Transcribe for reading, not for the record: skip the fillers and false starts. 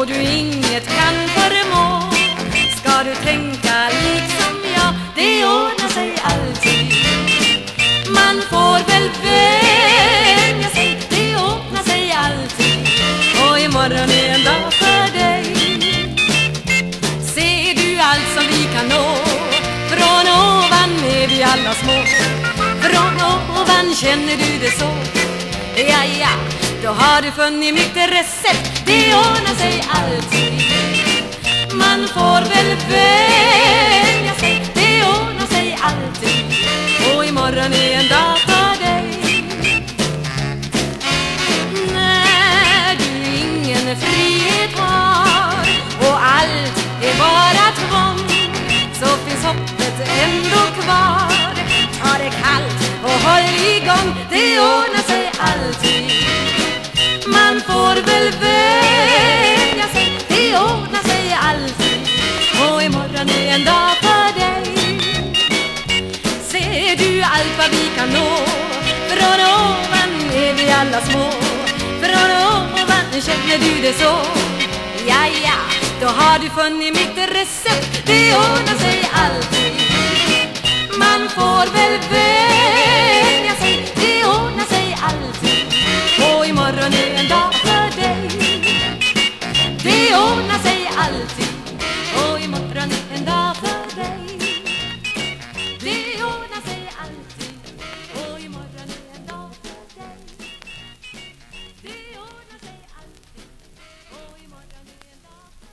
och du inget kan förmå. Ska du tänka liksom jag, det ordnar sig alltid. Man får väl vänja sig, det ordnar sig alltid. Och imorgon är en dag för dig. Ser du allt som vi kan nå? Från ovan är vi alla små. Från ovan känner du det så. Ja, ja, då har du funnit mitt recept. Det ordnar sig alltid. Man får väl vänja sig, det ordnar sig alltid. Och imorgon är en dag för dig. När du ingen frihet har och allt är bara tvång, så finns hoppet ändå kvar. Ta det kallt och håll igång, det ordnar sig alltid. Man får väl vänja sig, det ordnar sig alltid. Och imorgon är en dag för dig. Ser du allt vad vi kan nå? Från ovan är vi alla små. Från ovan känner du det så. Ja, ja, då har du funnit mitt recept. Det ordnar sig alltid. Man får väl vänja sig, det ordnar sig alltid. Och imorgon är en dag för dig. Det ordnar sig alltid.